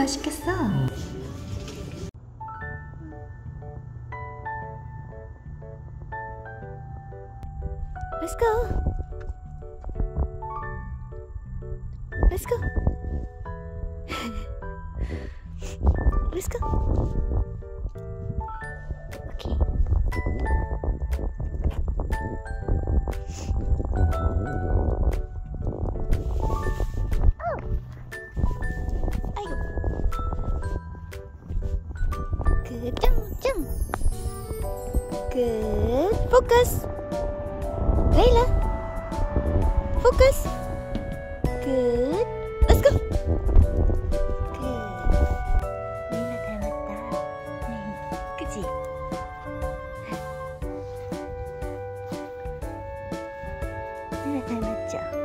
맛있겠어. Let's go. Let's go. Let's go. Okay. Good jump. Good focus. Layla, focus. Good. Let's go. Good. layla 닮았다. 그치? layla 닮았죠?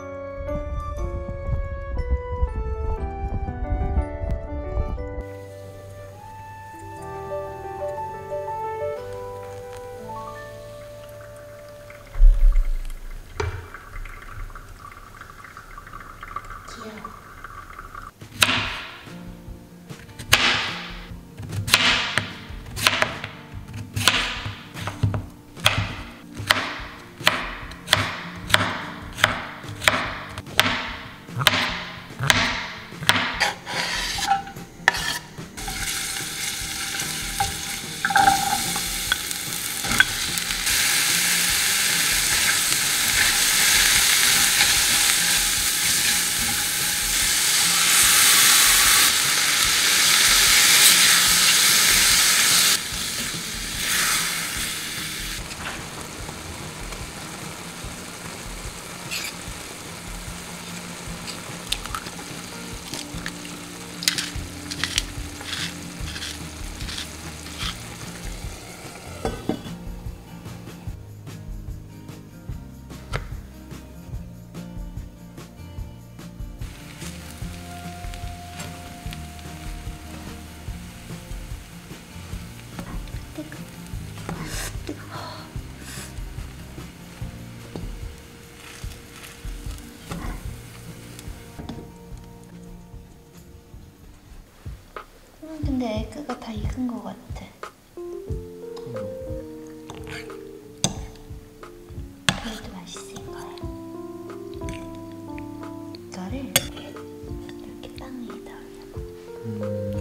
근데 에그가 다 익은 것 같아. 그래도 맛있을 거야. 이거를 이렇게 빵 위에다 올려봐.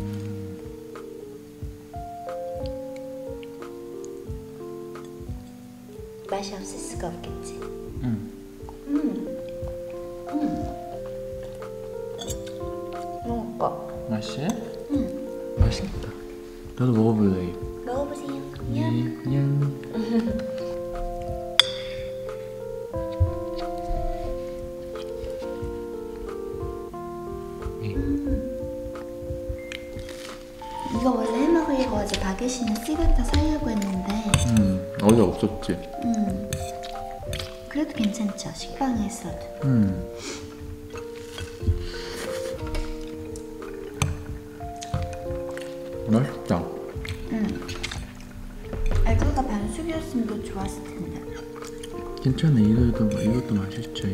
맛이 없을 수가 없겠지? 먹어봐. 맛있어? 맛있겠다. 나도 먹어볼래. 먹어보세요. 이거 원래 해먹으려고 어제 바게시는 씨바타 사려고 했는데 어제 없었지? 그래도 괜찮죠? 식빵에서도. 맛있다. 알가가 반숙이었으면 더 좋았을 텐데. 괜찮아. 이것도 맛있죠.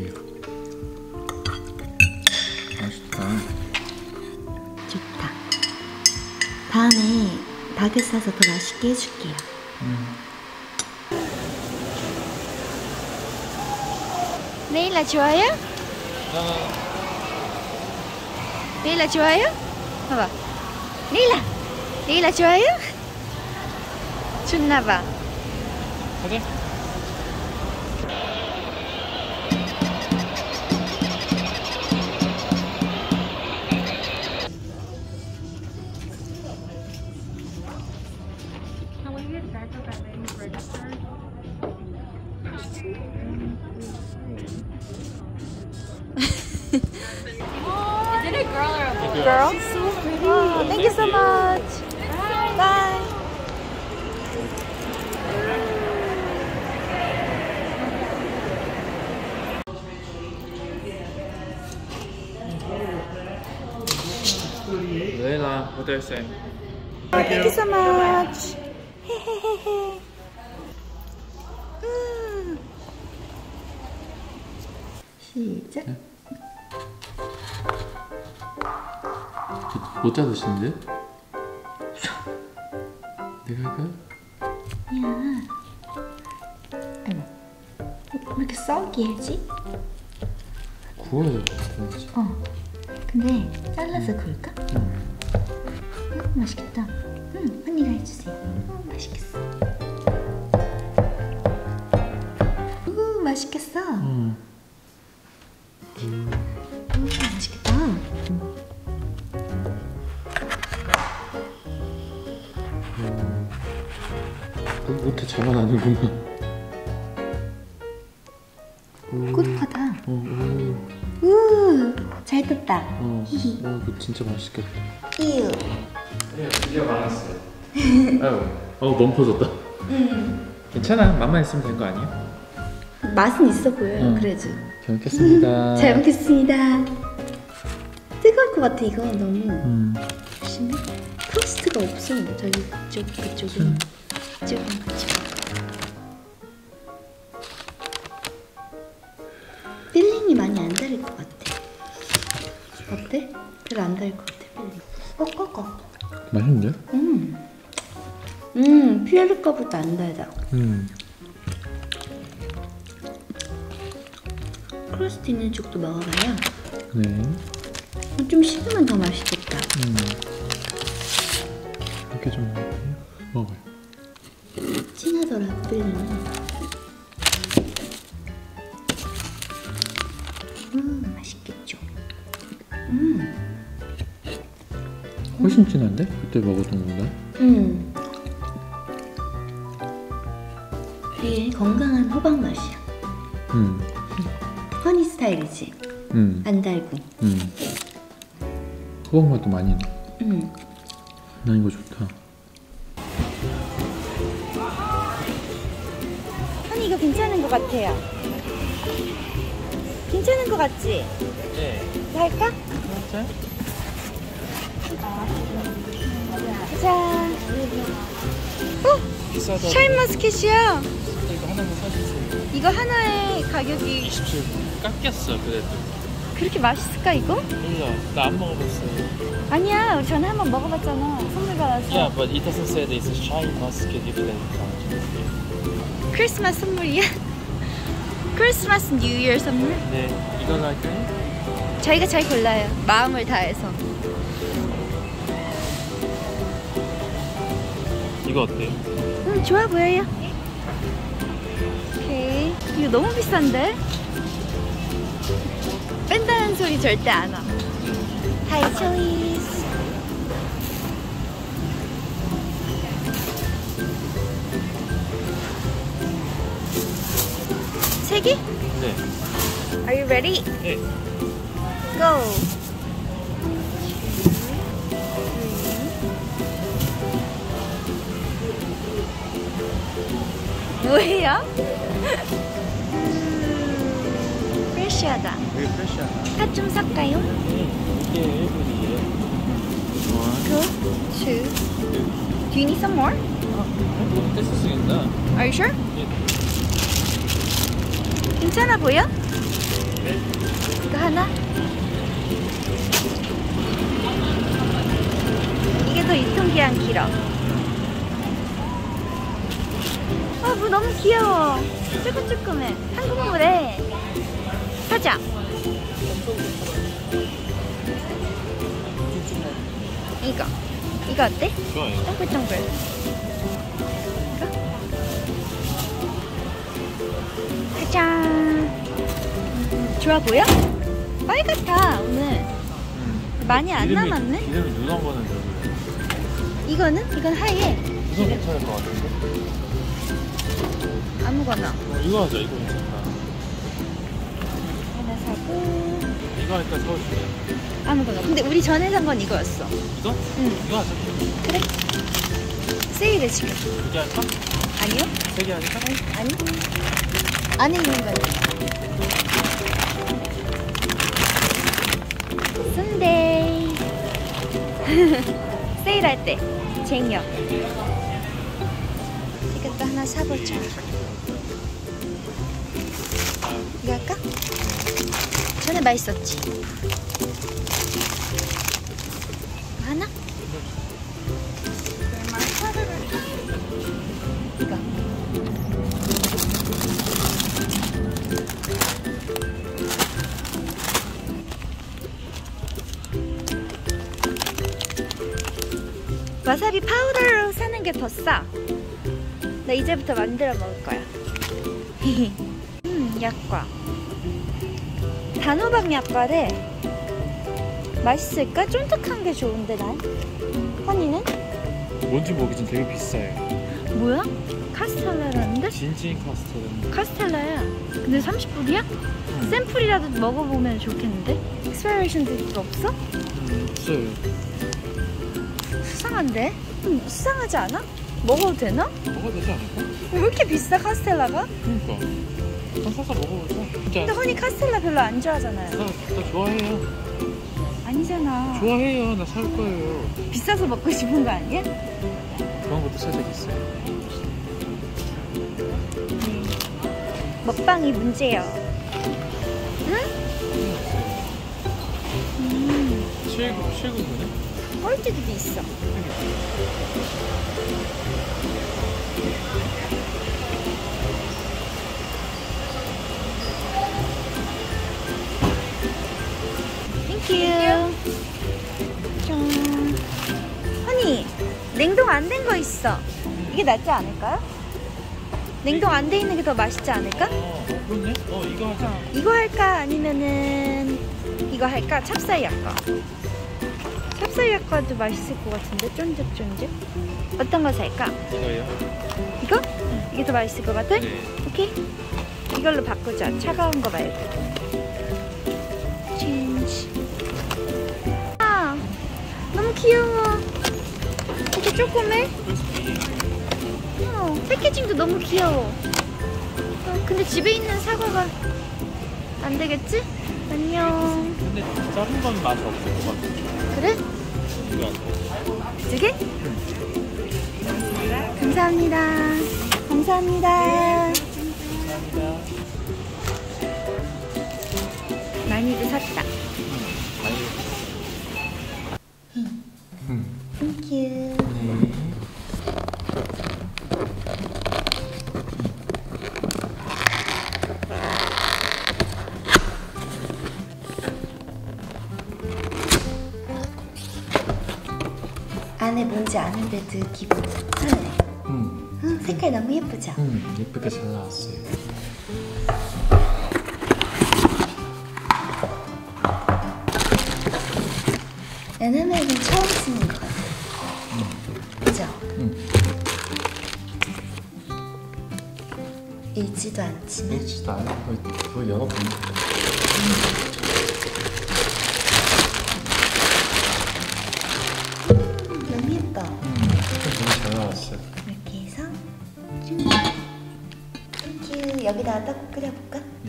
맛있다. 좋다. 다음에 바게트 사서 더 맛있게 해줄게요. 레일라 좋아요? 레일라 좋아요? 봐봐. 레일라 좋아요? 좋나봐. 그래? Is it a girl or a boy? Girl? So pretty. Oh, thank you so much. Bye. Leila, what do I say? Thank you so much. 시작. 모짜 드시는데? 내가 할까요? 야. 아이고. 왜 이렇게 썩이지? 구워야 되지. 근데 잘라서 구울까? 맛있겠다. 언니가 해주세요. 맛있겠어. 맛있겠어. 맛있겠다. 못해 잘라나는구만. 꿀하다. 잘 떴다. 이거 진짜 맛있겠다. 이유. 드디어 많았어요. 아유, 너무 퍼졌다. 괜찮아, 맛만 있으면 된 거 아니야? 맛은 있어 보여요. 그래도. 잘 먹겠습니다. 잘 먹겠습니다. 뜨거울 것 같아 이거 너무. 조심해. 토스트가 없어. 저기 그쪽은. 필링이 많이 안 다를 것 같아. 어때? 별로 안 다를 것 같아 필링. 꺼. 맛있는데? 피에르 거보다 안 달다. 크러스트 있는 쪽도 먹어봐요. 네. 좀 식으면 더 맛있겠다. 이렇게 좀 먹어요. 진하더라고 필링이. 맛있겠죠. 훨씬 진한데? 그때 먹었던 거보다? 되게 건강한 호박 맛이야. 허니 스타일이지. 안 달고. 호박 맛도 많이 나. 난 이거 좋다. 허니 이거 괜찮은 것 같아요. 괜찮은 것 같지? 네. 이거 할까? 진짜? 자. 비싸다. 샤인머스켓이야. 이거 하나만 사주세요. 이거 하나에 가격이 27불. 깎였어 그래도. 그렇게 맛있을까 이거? 몰라. 나 안 먹어봤어요. 아니야, 전에 한번 먹어봤잖아. 선물 받아서. Yeah, but it doesn't say that it's a shine musket if it 크리스마스 선물이야? 크리스마스 뉴 이어 선물? 네, 이걸로 할까요? 저희가 잘 골라요. 마음을 다해서. 이거 어때요? 좋아 보여요. 오케이. 이거 너무 비싼데? 뺀다는 소리 절대 안 와. 하이 초이스. 세 개? 네. Are you ready? 네. Go. 뭐예요? 프레시하다. 되게 프레시하다. 팥 좀 섞어요. 이게 1분이에요. Cool. 2. Do you need some more? 떼서 쓰겠다. Are you sure? 예. 괜찮아 보여? 이거 하나? 이게 더 유통기한 길어. 뭐 너무 귀여워. 조금조금해. 한국물에. 사자. 이거 어때? 좋아요. 동글동글. 이거? 짜잔. 좋아 보여? 빨갛다 오늘. 많이 안 남았네? 이름이 누런 거는 별로예요. 이건 하얘. 이거 괜찮을 것 같은데? 아무거나. 이거 하자. 이거 괜찮다. 하나 사고. 이거 할까 사올게요. 아무거나. 근데 우리 전에 산 건 이거였어. 이거? 응. 이거 하자. 그래. 세일해 지금. 2개 할까? 아니요? 3개 할까? 아니. 안에 있는 거요. 순데이. 세일할 때 쟁여. 이것도 하나 사보자. 이거 할까? 전에 맛있었지. 하나? 이거. 와사비 파우더로 사는 게 더 싸. 나 이제부터 만들어 먹을 거야. 약과. 단호박 약과래. 맛있을까? 쫀득한 게 좋은데 난. 허니는? 뭔지 모르겠지만 되게 비싸요. 뭐야? 카스텔라라는데? 진진 카스터드. 카스텔라야. 근데 30불이야? 샘플이라도 먹어보면 좋겠는데? 익스파이레이션 데이트 없어? 없어요. 수상한데? 수상하지 않아? 먹어도 되나? 먹어도 되지 않을까? 왜 이렇게 비싸 카스텔라가? 그러니까. 한번 사서 먹어보자. 진짜. 근데 허니 카스텔라 별로 안 좋아하잖아요. 나 좋아해요. 아니잖아. 좋아해요. 나 살 거예요. 비싸서 먹고 싶은 거 아니야? 그런 것도 살짝 있어요. 먹방이 문제예요. 응? 7구네? 퀄리티도 있어. 땡큐. 짠. 허니, 냉동 안 된 거 있어. 이게 낫지 않을까요? 냉동 안 돼 있는 게 더 맛있지 않을까? 그렇네? 이거 하자. 이거 할까? 아니면은 이거 할까? 찹쌀 약과. 찹쌀 약과도 맛있을 것 같은데? 쫀득쫀득. 어떤 거 살까? 이거예요? 이거? 이게 더 맛있을 것 같아? 네. 오케이. 이걸로 바꾸자. 차가운 거 말고. 체인지. 아, 너무 귀여워. 이렇게 조그매? 패키징도 너무 귀여워. 근데 집에 있는 사과가 안 되겠지? 안녕. 근데 작은 건 맛이 없을 것 같아. 그래? 이거 안 돼. 두 개? 감사합니다. 감사합니다. 많이도 샀다. 땡큐. 안에 뭔지 아는데도 기분 좋네. 응, 색깔 너무 예쁘죠? 예쁘게 잘 나왔어요. 에나멜은 처음 쓰는 것 같아. 그죠? 읽지도 않지만. 읽지도 않아. 거의 영어 보는 거. 너무 예뻐. 너무 잘 나왔어요. 이렇게 해서 땡큐. 여기다가 떡 끓여볼까? 네.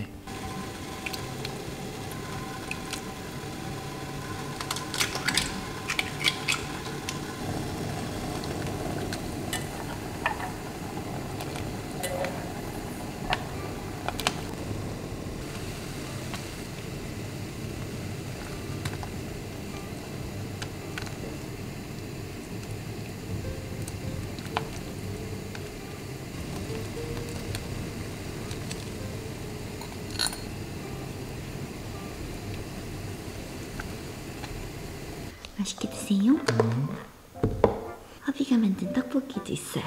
맛있게 드세요. 허비가 만든 떡볶이도 있어요.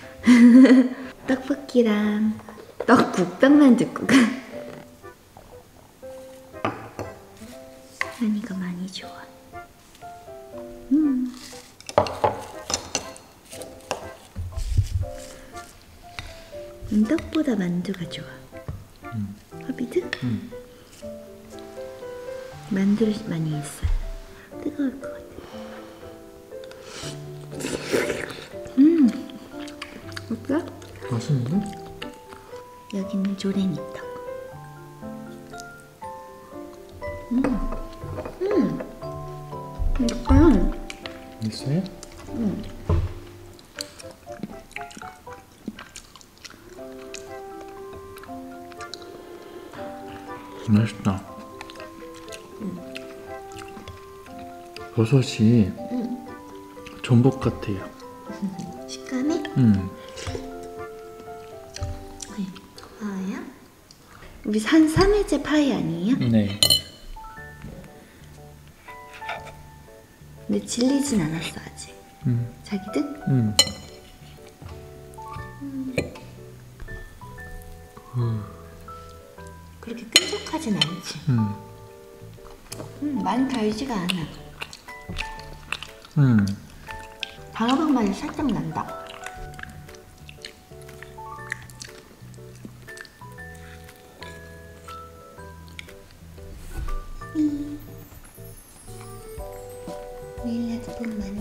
떡볶이랑 떡국, 떡만둣국. 하니가 많이 좋아. 떡보다 만두가 좋아. 허비도? 만두를 많이 했어요. 뜨거울 것 같아. 어때? 맛있는데? 여기는 조랭이 떡. 약간 있어요? 맛있다. 버섯이 전복 같아요. 식감이? 고마워요. 우리 산 3일째 파이 아니에요? 네. 근데 질리진 않았어 아직. 자기들? 그렇게 끈적하진 않지. 많이 달지가 않아. 단호박 맛이 살짝 난다. 내일 낮에 돈 많이